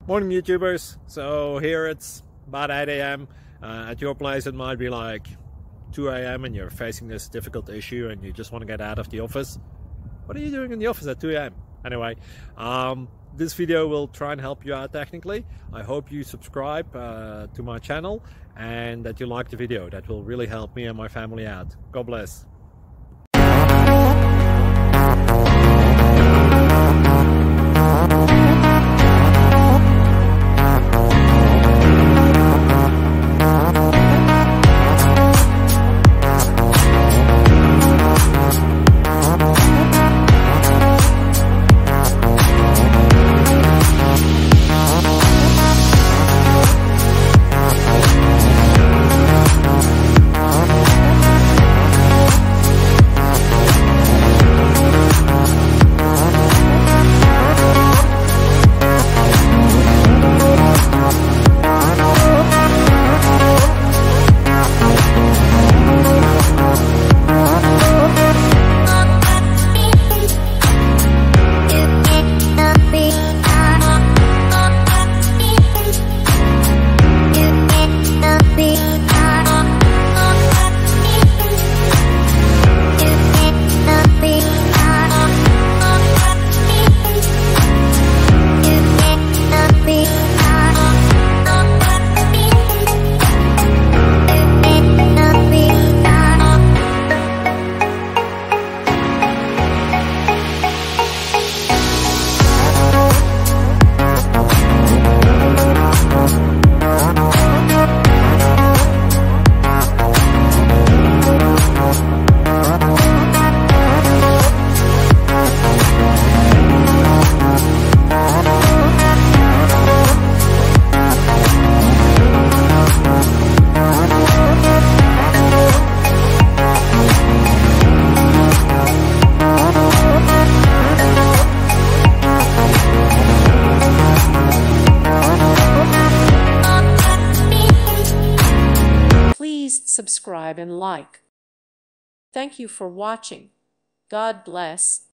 Morning YouTubers. So here it's about 8 a.m. At your place it might be like 2 a.m. and you're facing this difficult issue and you just want to get out of the office. What are you doing in the office at 2 a.m.? Anyway, this video will try and help you out technically. I hope you subscribe to my channel and that you like the video. That will really help me and my family out. God bless. Subscribe and like. Thank you for watching. God bless.